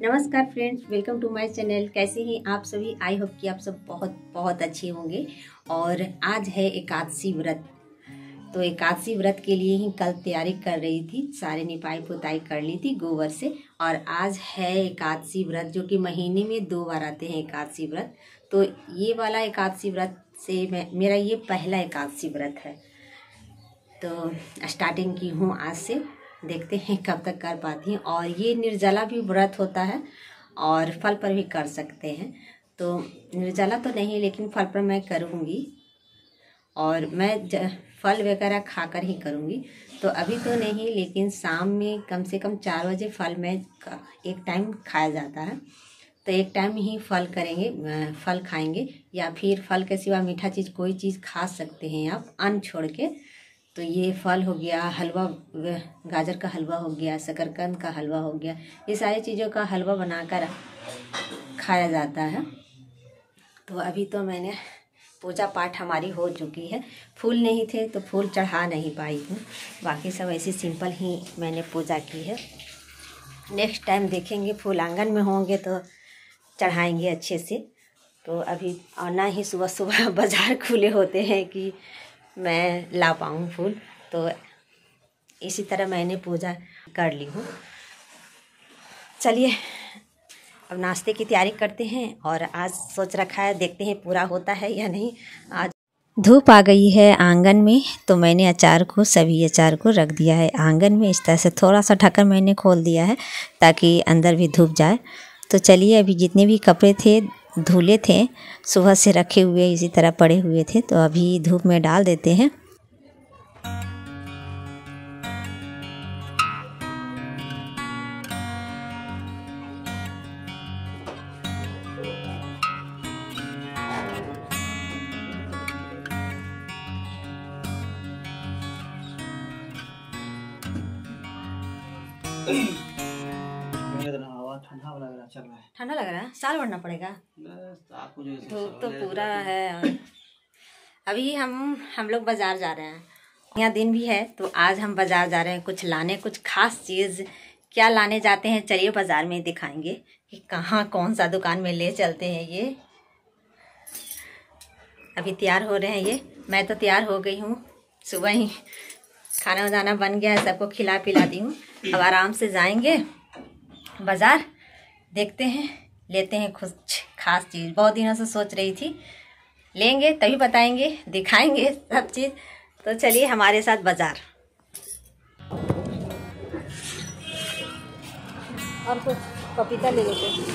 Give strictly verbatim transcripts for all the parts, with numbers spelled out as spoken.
नमस्कार friends, welcome to my channel. कैसे हैं आप सभी? आई होप कि आप सब बहुत बहुत अच्छे होंगे। और आज है एकादशी व्रत, तो एकादशी व्रत के लिए ही कल तैयारी कर रही थी, सारे निपाई पुताई कर ली थी गोबर से। और आज है एकादशी व्रत, जो कि महीने में दो बार आते हैं एकादशी व्रत। तो ये वाला एकादशी व्रत से मैं मेरा ये पहला एकादशी व्रत है, तो स्टार्टिंग की हूँ आज से। देखते हैं कब तक कर पाती हैं। और ये निर्जला भी व्रत होता है और फल पर भी कर सकते हैं। तो निर्जला तो नहीं, लेकिन फल पर मैं करूँगी और मैं ज, फल वगैरह खाकर ही करूँगी। तो अभी तो नहीं, लेकिन शाम में कम से कम चार बजे फल में एक टाइम खाया जाता है, तो एक टाइम ही फल करेंगे, फल खाएंगे। या फिर फल के सिवा मीठा चीज़ कोई चीज़ खा सकते हैं आप अन्न छोड़ के। तो ये फल हो गया, हलवा, गाजर का हलवा हो गया, शकरकंद का हलवा हो गया, ये सारी चीज़ों का हलवा बनाकर खाया जाता है। तो अभी तो मैंने पूजा पाठ हमारी हो चुकी है। फूल नहीं थे तो फूल चढ़ा नहीं पाई हूँ, बाकी सब ऐसी सिंपल ही मैंने पूजा की है। नेक्स्ट टाइम देखेंगे, फूल आंगन में होंगे तो चढ़ाएंगे अच्छे से। तो अभी और ना ही सुबह सुबह बाज़ार खुले होते हैं कि मैं ला पाऊँ फूल, तो इसी तरह मैंने पूजा कर ली हूँ। चलिए अब नाश्ते की तैयारी करते हैं। और आज सोच रखा है, देखते हैं पूरा होता है या नहीं। आज धूप आ गई है आंगन में, तो मैंने अचार को, सभी अचार को रख दिया है आंगन में। इस तरह से थोड़ा सा ढक्कन मैंने खोल दिया है ताकि अंदर भी धूप जाए। तो चलिए, अभी जितने भी कपड़े थे धुले थे, सुबह से रखे हुए इसी तरह पड़े हुए थे, तो अभी धूप में डाल देते हैं। ठंडा लग रहा चल रहा है ठंडा लग रहा है, साल भरना पड़ेगा। धूप तो पूरा है। अभी हम हम लोग बाजार जा रहे हैं, यहाँ दिन भी है, तो आज हम बाजार जा रहे हैं कुछ लाने, कुछ खास चीज़। क्या लाने जाते हैं चलिए बाजार में दिखाएंगे कि कहाँ कौन सा दुकान में ले चलते हैं। ये अभी तैयार हो रहे हैं, ये मैं तो तैयार हो गई हूँ, सुबह ही खाना वाना बन गया है, सबको खिला पिला दी हूँ। अब आराम से जाएंगे बाज़ार, देखते हैं, लेते हैं कुछ खास चीज़। बहुत दिनों से सोच रही थी, लेंगे तभी बताएंगे, दिखाएंगे सब चीज़। तो चलिए हमारे साथ बाज़ार। और कुछ पपीता ले लेते हैं,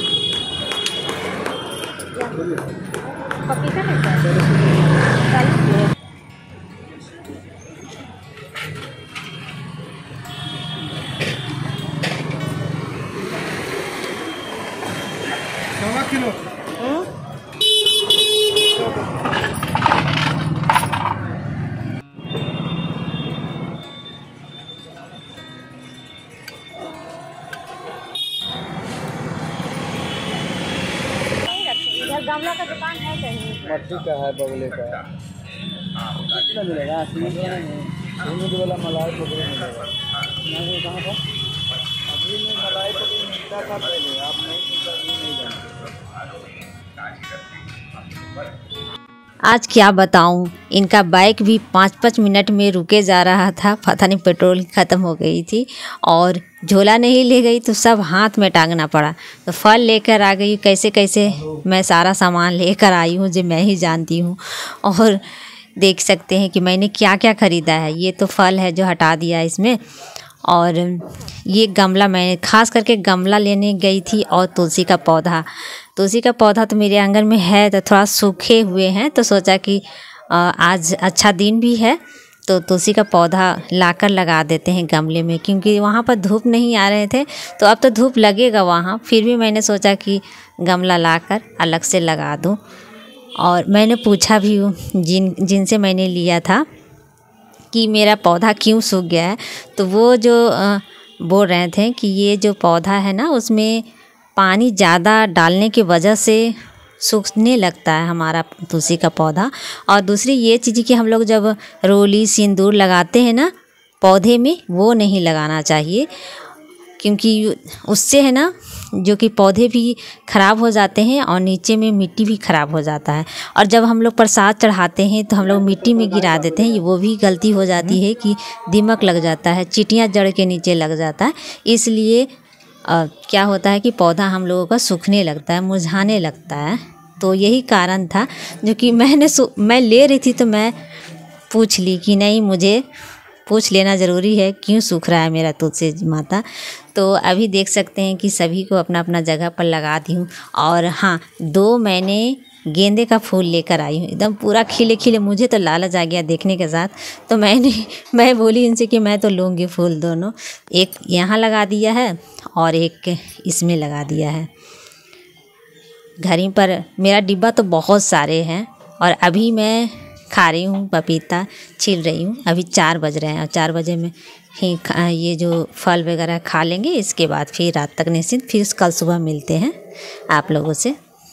पपीता लेते हैं। किलो इधर गमला का दुकान है कहीं? मट्टी का है, बगले का कितना मिलेगा? सीमेंट वाला मलाई पकड़े मिलेगा। नहीं कहाँ पर अभी में मलाई पकड़े मिलता था पहले, आप नहीं मिलता, नहीं जानते। आज क्या बताऊं, इनका बाइक भी पाँच पाँच मिनट में रुके जा रहा था, पता नहीं पेट्रोल ख़त्म हो गई थी। और झोला नहीं ले गई तो सब हाथ में टांगना पड़ा। तो फल लेकर आ गई, कैसे कैसे मैं सारा सामान लेकर आई हूँ जो मैं ही जानती हूँ। और देख सकते हैं कि मैंने क्या क्या ख़रीदा है। ये तो फल है जो हटा दिया इसमें। और ये गमला, मैं ख़ास करके गमला लेने गई थी। और तुलसी का पौधा, तुलसी का पौधा तो मेरे आंगन में है, तो थोड़ा सूखे हुए हैं, तो सोचा कि आज अच्छा दिन भी है तो तुलसी का पौधा लाकर लगा देते हैं गमले में, क्योंकि वहाँ पर धूप नहीं आ रहे थे। तो अब तो धूप लगेगा वहाँ, फिर भी मैंने सोचा कि गमला लाकर अलग से लगा दूँ। और मैंने पूछा भी जिन जिनसे मैंने लिया था कि मेरा पौधा क्यों सूख गया है, तो वो जो बोल रहे थे कि ये जो पौधा है ना, उसमें पानी ज़्यादा डालने की वजह से सूखने लगता है हमारा तुलसी का पौधा। और दूसरी ये चीज़ कि हम लोग जब रोली सिंदूर लगाते हैं ना पौधे में, वो नहीं लगाना चाहिए, क्योंकि उससे है ना जो कि पौधे भी ख़राब हो जाते हैं और नीचे में मिट्टी भी ख़राब हो जाता है। और जब हम लोग प्रसाद चढ़ाते हैं तो हम लोग मिट्टी में गिरा देते हैं, वो भी गलती हो जाती है कि दीमक लग जाता है, चींटियाँ जड़ के नीचे लग जाता है। इसलिए आ, क्या होता है कि पौधा हम लोगों का सूखने लगता है, मुरझाने लगता है। तो यही कारण था जो कि मैंने मैं ले रही थी तो मैं पूछ ली कि नहीं, मुझे पूछ लेना ज़रूरी है क्यों सूख रहा है मेरा तुलसी माता। तो अभी देख सकते हैं कि सभी को अपना अपना जगह पर लगा दी हूँ। और हाँ, दो मैंने गेंदे का फूल लेकर आई हूँ, एकदम पूरा खिले खिले। मुझे तो लालच आ गया देखने के साथ, तो मैंने मैं बोली इनसे कि मैं तो लूँगी फूल दोनों। एक यहाँ लगा दिया है और एक इसमें लगा दिया है। घर पर मेरा डिब्बा तो बहुत सारे हैं और अभी मैं खा रही हूँ, पपीता छील रही हूँ। अभी चार बज रहे हैं और चार बजे में ही ये जो फल वगैरह खा लेंगे। इसके बाद फिर रात तक निश्चिंत, फिर कल सुबह मिलते हैं आप लोगों से।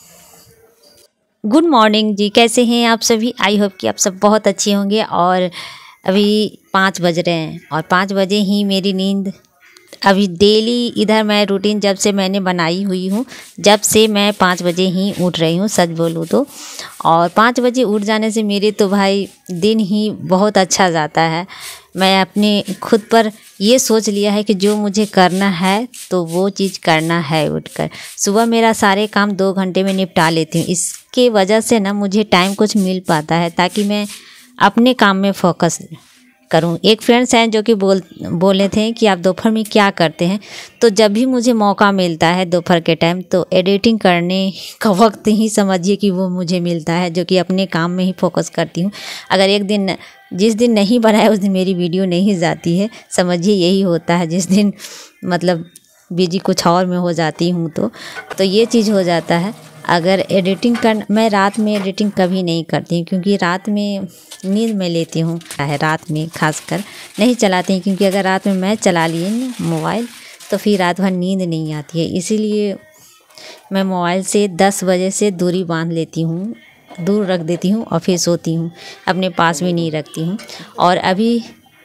गुड मॉर्निंग जी, कैसे हैं आप सभी? आई होप कि आप सब बहुत अच्छे होंगे। और अभी पाँच बज रहे हैं और पाँच बजे ही मेरी नींद, अभी डेली इधर मैं रूटीन जब से मैंने बनाई हुई हूँ, जब से मैं पाँच बजे ही उठ रही हूँ सच बोलूँ तो। और पाँच बजे उठ जाने से मेरे तो भाई दिन ही बहुत अच्छा जाता है। मैं अपने खुद पर ये सोच लिया है कि जो मुझे करना है तो वो चीज़ करना है उठकर। सुबह मेरा सारे काम दो घंटे में निपटा लेती हूँ। इसके वजह से ना मुझे टाइम कुछ मिल पाता है ताकि मैं अपने काम में फोकस करूं। एक फ्रेंड्स हैं जो कि बोल बोले थे कि आप दोपहर में क्या करते हैं, तो जब भी मुझे मौका मिलता है दोपहर के टाइम तो एडिटिंग करने का वक्त ही समझिए कि वो मुझे मिलता है, जो कि अपने काम में ही फोकस करती हूँ। अगर एक दिन जिस दिन नहीं बनाया उस दिन मेरी वीडियो नहीं जाती है, समझिए यही होता है। जिस दिन मतलब बिजी कुछ और में हो जाती हूँ तो तो ये चीज़ हो जाता है। अगर एडिटिंग कर मैं रात में एडिटिंग कभी नहीं करती हूँ, क्योंकि रात में नींद में लेती हूँ है, रात में खासकर नहीं चलाती हूँ, क्योंकि अगर रात में मैं चला लिए ना मोबाइल तो फिर रात भर नींद नहीं आती है। इसीलिए मैं मोबाइल से दस बजे से दूरी बांध लेती हूँ, दूर रख देती हूँ और फिर सोती हूँ, अपने पास भी नहीं रखती हूँ। और अभी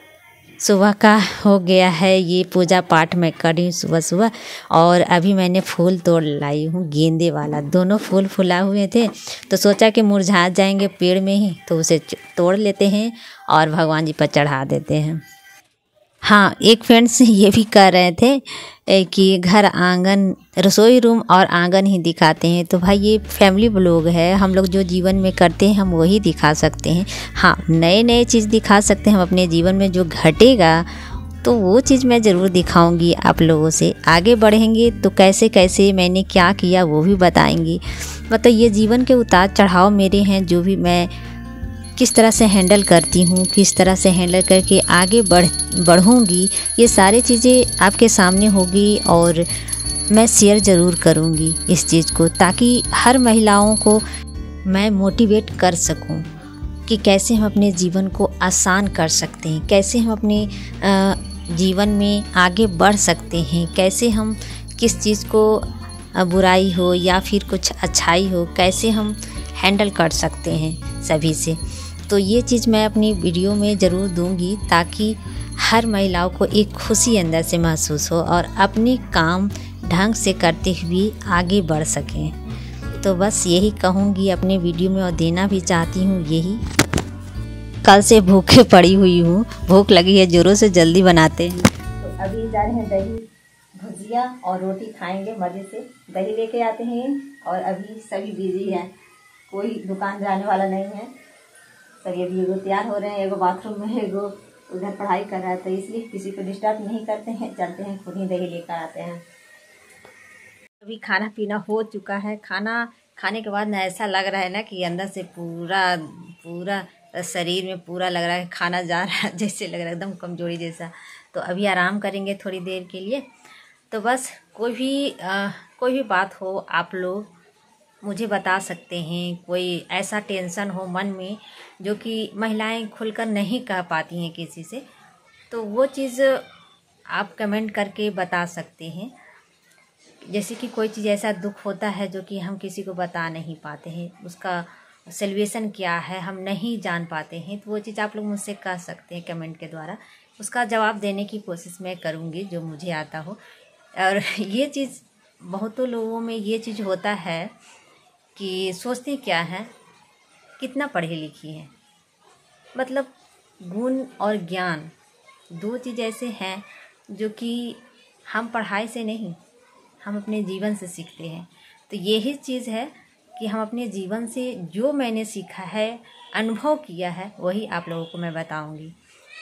सुबह का हो गया है, ये पूजा पाठ मैं कर रही हूँ सुबह सुबह। और अभी मैंने फूल तोड़ लाई हूँ, गेंदे वाला। दोनों फूल फुला हुए थे तो सोचा कि मुरझा जाएंगे पेड़ में ही, तो उसे तोड़ लेते हैं और भगवान जी पर चढ़ा देते हैं। हाँ, एक फ्रेंड्स ये भी कह रहे थे कि घर आंगन, रसोई रूम और आंगन ही दिखाते हैं। तो भाई ये फैमिली ब्लॉग है, हम लोग जो जीवन में करते हैं हम वही दिखा सकते हैं। हाँ, नए नए चीज़ दिखा सकते हैं हम अपने जीवन में, जो घटेगा तो वो चीज़ मैं ज़रूर दिखाऊंगी आप लोगों से। आगे बढ़ेंगे तो कैसे कैसे मैंने क्या किया वो भी बताएंगी। मतलब ये जीवन के उतार चढ़ाव मेरे हैं, जो भी मैं किस तरह से हैंडल करती हूँ, किस तरह से हैंडल करके आगे बढ़ बढ़ूँगी, ये सारी चीज़ें आपके सामने होगी। और मैं शेयर ज़रूर करूँगी इस चीज़ को, ताकि हर महिलाओं को मैं मोटिवेट कर सकूँ कि कैसे हम अपने जीवन को आसान कर सकते हैं, कैसे हम अपने जीवन में आगे बढ़ सकते हैं, कैसे हम किस चीज़ को, बुराई हो या फिर कुछ अच्छाई हो, कैसे हम हैंडल कर सकते हैं सभी से। तो ये चीज़ मैं अपनी वीडियो में ज़रूर दूंगी, ताकि हर महिलाओं को एक खुशी अंदर से महसूस हो और अपने काम ढंग से करते हुए आगे बढ़ सकें। तो बस यही कहूँगी अपने वीडियो में, और देना भी चाहती हूँ यही। कल से भूखे पड़ी हुई हूँ, भूख लगी है जोरों से, जल्दी बनाते हैं। तो अभी जा रहे हैं दही भुजिया और रोटी खाएंगे मज़े से। दही लेके आते हैं और अभी सभी बिजी हैं, कोई दुकान जाने वाला नहीं है। सभी अभी एगो तैयार हो रहे हैं, एगो बाथरूम में, एगो उधर पढ़ाई कर रहा है, तो इसलिए किसी को डिस्टर्ब नहीं करते हैं, चलते हैं खुद ही दही लेकर आते हैं। अभी खाना पीना हो चुका है। खाना खाने के बाद ना ऐसा लग रहा है ना कि अंदर से पूरा पूरा शरीर में पूरा लग रहा है खाना जा रहा है, जैसे लग रहा है एकदम कमजोरी जैसा। तो अभी आराम करेंगे थोड़ी देर के लिए। तो बस कोई भी आ, कोई भी बात हो आप लोग मुझे बता सकते हैं। कोई ऐसा टेंशन हो मन में जो कि महिलाएं खुलकर नहीं कह पाती हैं किसी से, तो वो चीज़ आप कमेंट करके बता सकते हैं। जैसे कि कोई चीज़ ऐसा दुख होता है जो कि हम किसी को बता नहीं पाते हैं, उसका सॉल्यूशन क्या है हम नहीं जान पाते हैं, तो वो चीज़ आप लोग मुझसे कह सकते हैं कमेंट के द्वारा। उसका जवाब देने की कोशिश मैं करूँगी जो मुझे आता हो। और ये चीज़ बहुतों लोगों में ये चीज़ होता है कि सोचते क्या है, कितना पढ़े लिखी हैं। मतलब गुण और ज्ञान दो चीज़ ऐसे हैं जो कि हम पढ़ाई से नहीं, हम अपने जीवन से सीखते हैं। तो यही चीज़ है कि हम अपने जीवन से जो मैंने सीखा है, अनुभव किया है, वही आप लोगों को मैं बताऊंगी।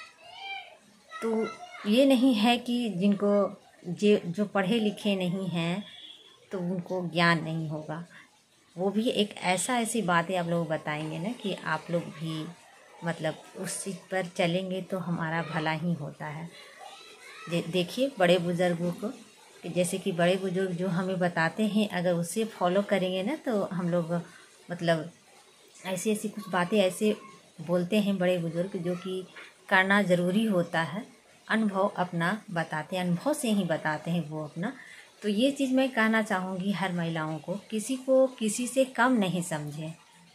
तो ये नहीं है कि जिनको जे जो पढ़े लिखे नहीं हैं तो उनको ज्ञान नहीं होगा। वो भी एक ऐसा ऐसी बातें आप लोग बताएंगे ना कि आप लोग भी मतलब उस चीज़ पर चलेंगे तो हमारा भला ही होता है। देखिए बड़े बुज़ुर्गों को, कि जैसे कि बड़े बुजुर्ग जो हमें बताते हैं, अगर उसे फॉलो करेंगे ना तो हम लोग मतलब ऐसी ऐसी कुछ बातें ऐसे बोलते हैं बड़े बुजुर्ग जो कि करना ज़रूरी होता है। अनुभव अपना बताते हैं, अनुभव से ही बताते हैं वो अपना। तो ये चीज़ मैं कहना चाहूँगी हर महिलाओं को, किसी को किसी से कम नहीं समझें।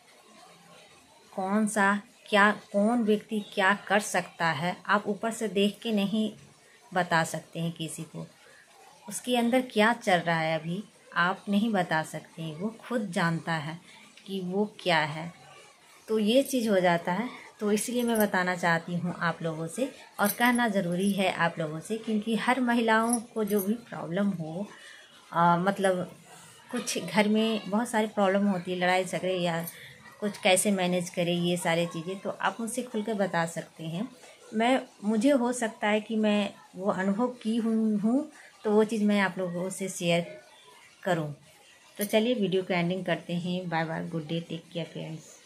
कौन सा क्या कौन व्यक्ति क्या कर सकता है, आप ऊपर से देख के नहीं बता सकते हैं किसी को। उसके अंदर क्या चल रहा है अभी आप नहीं बता सकते हैं, वो खुद जानता है कि वो क्या है। तो ये चीज़ हो जाता है। तो इसलिए मैं बताना चाहती हूँ आप लोगों से, और कहना ज़रूरी है आप लोगों से, क्योंकि हर महिलाओं को जो भी प्रॉब्लम हो, आ, मतलब कुछ घर में बहुत सारी प्रॉब्लम होती है, लड़ाई झगड़े या कुछ कैसे मैनेज करें, ये सारी चीज़ें तो आप मुझसे खुल कर बता सकते हैं। मैं मुझे हो सकता है कि मैं वो अनुभव की हूँ हूँ तो वो चीज़ मैं आप लोगों से शेयर करूँ। तो चलिए वीडियो को एंडिंग करते हैं। Bye bye, good day, take care friends.